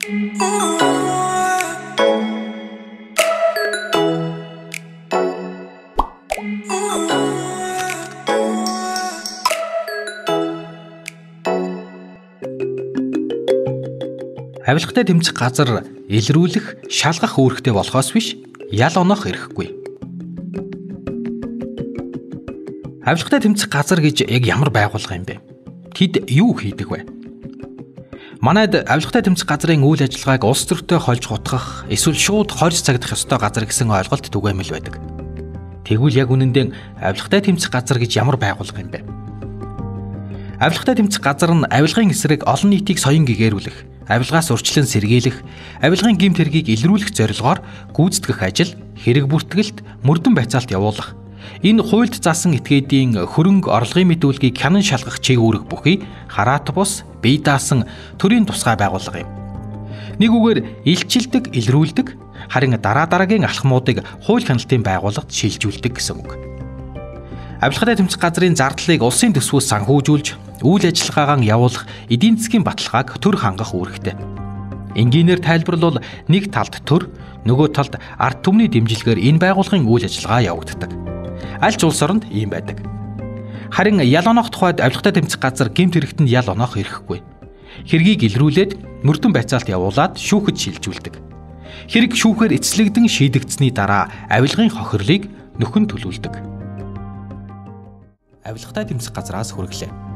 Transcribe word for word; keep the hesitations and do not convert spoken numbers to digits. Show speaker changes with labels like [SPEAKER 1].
[SPEAKER 1] Авилгатай тэмцэх газар илрүүлэх, шалгах үүрэгтэй болохоос биш, ял оноох эрхгүй. Авилгатай тэмцэх газар гэж яг ямар байгууллага юм бэ? Тэд юу хийдэг вэ? Манайд авилгатай тэмцэх газрын үйл ажиллагааг улс төртөө холж хутгах, эсвэл шууд хорж цагдах ёстой газар гэсэн ойлголт түгээмэл байдаг. Тэгвэл яг үнэндээ авилгатай тэмцэх газар гэж ямар байгууллага юм бэ? Авилгатай тэмцэх газар нь авилгын эсрэг олон нийтийг соён гэгэрүүлэх, авилгаас урьдчилан сэргийлэх, авилгын гэмт хэргийг илрүүлэх зорилгоор гүйцэтгэх ажил, хэрэг бүртгэлт, мөрдөн байцаалт явуулах. Энэ хуульд заасан этгээдийн хөрөнгө орлогын мэдүүлгийг хянан шалгах чиг үүрэг бүхий хараат бус, бие даасан төрийн тусгай байгууллага юм. Нэг үгээр илчилдэг, илрүүлдэг, харин дараа дараагийн алхмуудыг хууль хяналтын байгууллагад шилжүүлдэг гэсэн үг. Авилгатай тэмцэх газрын зардлыг улсын төсвөөс санхүүжүүлж, үйл ажиллагаагаа явуулах эдийн засгийн баталгааг төр хангах үүрэгтэй. Энгийнээр тайлбарлавал нэг талд төр, нөгөө талд ард түмний дэмжлэгээр энэ байгууллагын үйл ажиллагаа явагддаг. Аль ч улс оронд ийм байдаг. Харин ял оноох тухайд авилгатай тэмцэх газар гэмт хэрэгтэнд ял оноох эрхгүй. Хэргийг илрүүлээд мөрдөн байцаалт явуулаад шүүхэд шилжүүлдэг. Хэрэг шүүхээр эцэслэгдэн шийдэгдсэний дараа авилгын хохирлыг нөхөн төлүүлдэг. Авилгатай тэмцэх газраас хүргэлээ.